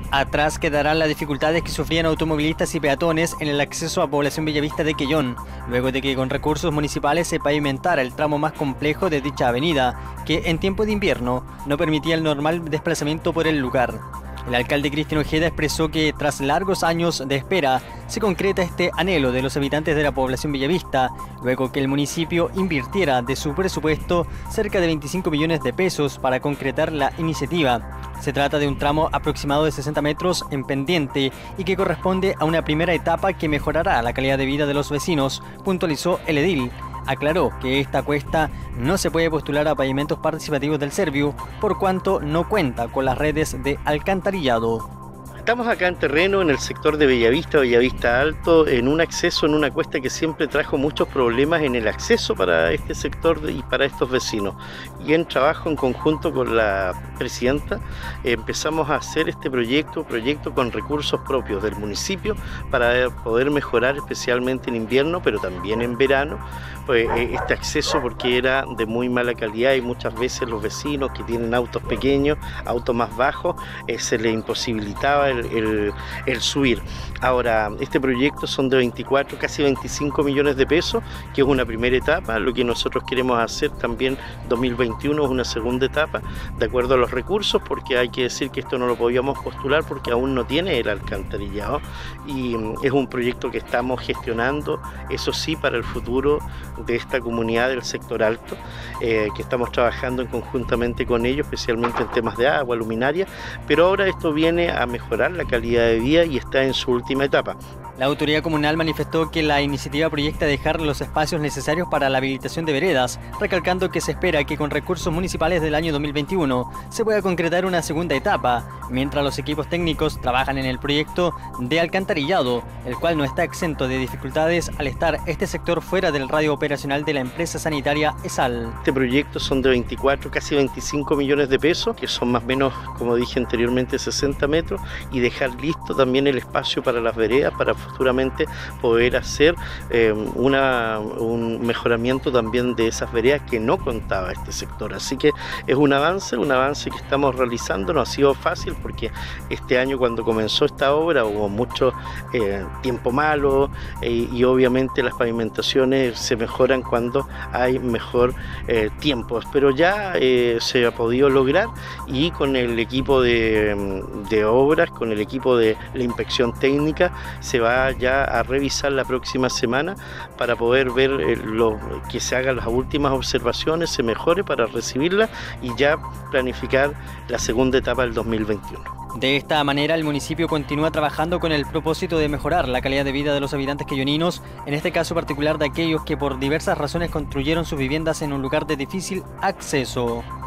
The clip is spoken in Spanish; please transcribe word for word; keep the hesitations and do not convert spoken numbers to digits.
Atrás quedarán las dificultades que sufrían automovilistas y peatones en el acceso a Población Bellavista de Quellón, luego de que con recursos municipales se pavimentara el tramo más complejo de dicha avenida, que en tiempo de invierno no permitía el normal desplazamiento por el lugar. El alcalde Cristian Ojeda expresó que tras largos años de espera se concreta este anhelo de los habitantes de la Población Bellavista, luego que el municipio invirtiera de su presupuesto cerca de veinticinco millones de pesos para concretar la iniciativa. Se trata de un tramo aproximado de sesenta metros en pendiente y que corresponde a una primera etapa que mejorará la calidad de vida de los vecinos, puntualizó el edil. Aclaró que esta cuesta no se puede postular a pavimentos participativos del Serviu por cuanto no cuenta con las redes de alcantarillado. Estamos acá en terreno, en el sector de Bellavista, Bellavista Alto, en un acceso, en una cuesta que siempre trajo muchos problemas en el acceso para este sector y para estos vecinos. Y en trabajo en conjunto con la presidenta empezamos a hacer este proyecto, proyecto con recursos propios del municipio para poder mejorar especialmente en invierno, pero también en verano, pues, este acceso porque era de muy mala calidad y muchas veces los vecinos que tienen autos pequeños, autos más bajos, eh, se les imposibilitaba El, el, el subir. Ahora, este proyecto son de veinticuatro, casi veinticinco millones de pesos, que es una primera etapa. Lo que nosotros queremos hacer también dos mil veintiuno es una segunda etapa, de acuerdo a los recursos, porque hay que decir que esto no lo podíamos postular porque aún no tiene el alcantarillado y es un proyecto que estamos gestionando, eso sí, para el futuro de esta comunidad del sector alto, eh, que estamos trabajando en conjuntamente con ellos, especialmente en temas de agua, luminaria, pero ahora esto viene a mejorar la calidad de vida y está en su última etapa. La autoridad comunal manifestó que la iniciativa proyecta dejar los espacios necesarios para la habilitación de veredas, recalcando que se espera que con recursos municipales del año dos mil veintiuno se pueda concretar una segunda etapa, mientras los equipos técnicos trabajan en el proyecto de alcantarillado, el cual no está exento de dificultades al estar este sector fuera del radio operacional de la empresa sanitaria ESAL. Este proyecto son de veinticuatro, casi veinticinco millones de pesos, que son más o menos, como dije anteriormente, sesenta metros, y dejar listo también el espacio para las veredas, para futuramente poder hacer eh, una, un mejoramiento también de esas veredas que no contaba este sector. Así que es un avance, un avance que estamos realizando. No ha sido fácil porque este año cuando comenzó esta obra hubo mucho eh, tiempo malo eh, y obviamente las pavimentaciones se mejoran cuando hay mejor eh, tiempo. Pero ya eh, se ha podido lograr y con el equipo de, de obras, con el equipo de la inspección técnica, se va ya a revisar la próxima semana para poder ver eh, lo, que se hagan las últimas observaciones, se mejore para recibirlas y ya planificar la segunda etapa del dos mil veintiuno. De esta manera, el municipio continúa trabajando con el propósito de mejorar la calidad de vida de los habitantes quelloninos, en este caso particular de aquellos que por diversas razones construyeron sus viviendas en un lugar de difícil acceso.